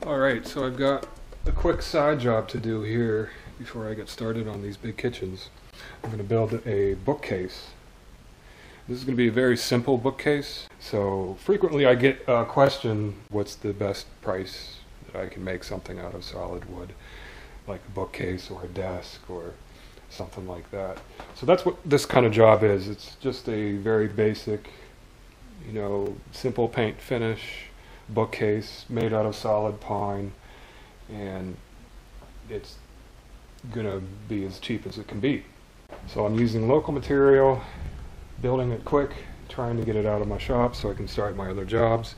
Alright, so I've got a quick side job to do here before I get started on these big kitchens. I'm going to build a bookcase. This is going to be a very simple bookcase. So frequently I get a question, what's the best price that I can make something out of solid wood, like a bookcase or a desk or something like that. So that's what this kind of job is. It's just a very basic, simple paint finish bookcase made out of solid pine, and it's gonna be as cheap as it can be. So I'm using local material, building it quick, trying to get it out of my shop so I can start my other jobs.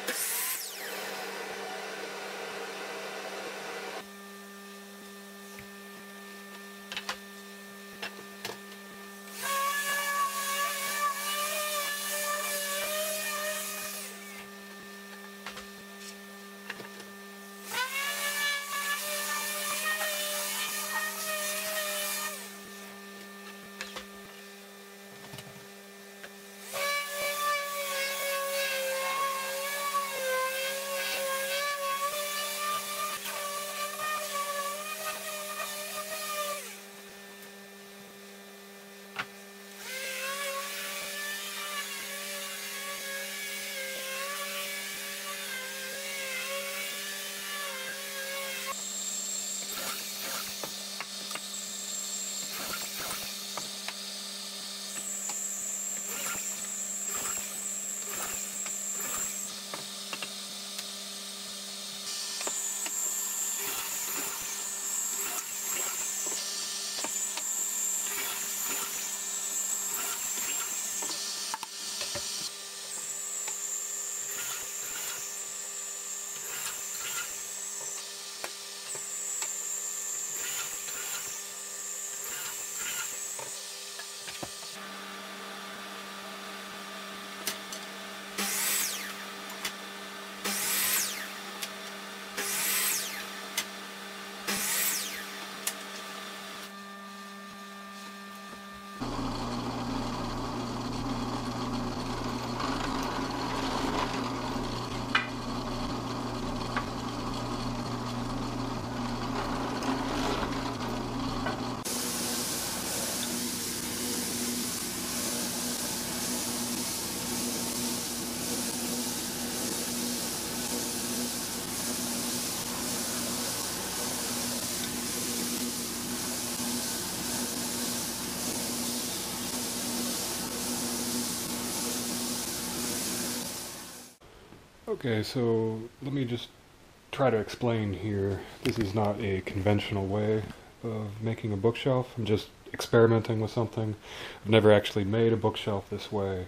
Okay, so let me just try to explain here. This is not a conventional way of making a bookshelf. I'm just experimenting with something. I've never actually made a bookshelf this way.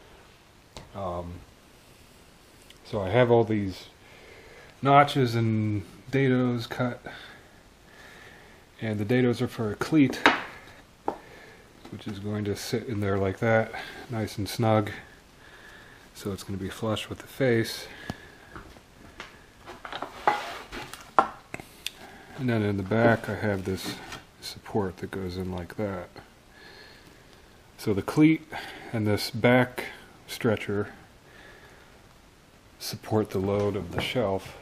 So I have all these notches and dados cut, and the dados are for a cleat, which is going to sit in there like that, nice and snug. So it's going to be flush with the face. And then in the back I have this support that goes in like that. So the cleat and this back stretcher support the load of the shelf.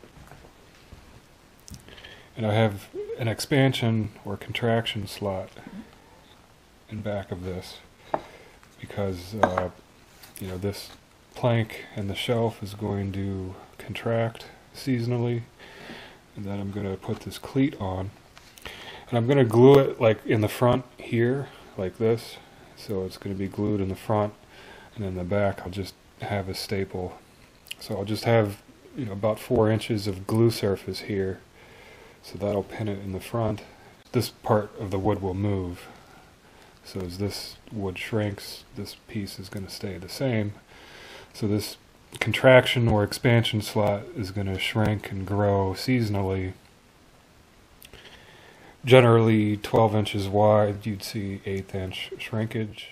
And I have an expansion or contraction slot in back of this because this plank and the shelf is going to contract seasonally, and then I'm going to put this cleat on, and I'm going to glue it like in the front here like this, so it's going to be glued in the front, and in the back I'll just have a staple. So I'll just have about 4 inches of glue surface here, so that'll pin it in the front. This part of the wood will move, so as this wood shrinks, this piece is going to stay the same. So this contraction or expansion slot is going to shrink and grow seasonally. Generally 12 inches wide, you'd see 1/8 inch shrinkage.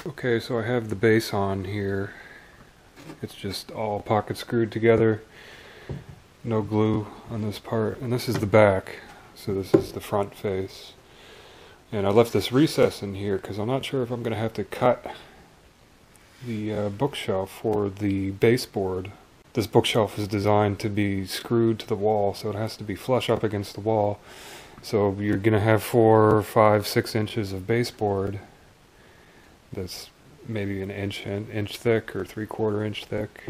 Okay, so I have the base on here. It's just all pocket screwed together. No glue on this part. And this is the back. So this is the front face. And I left this recess in here because I'm not sure if I'm going to have to cut the bookshelf for the baseboard. This bookshelf is designed to be screwed to the wall, so it has to be flush up against the wall. So you're going to have 4, 5, 6 inches of baseboard that's maybe an inch thick or 3/4 inch thick.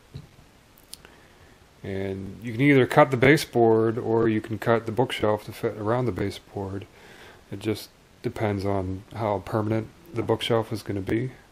And you can either cut the baseboard or you can cut the bookshelf to fit around the baseboard. It just depends on how permanent the bookshelf is going to be.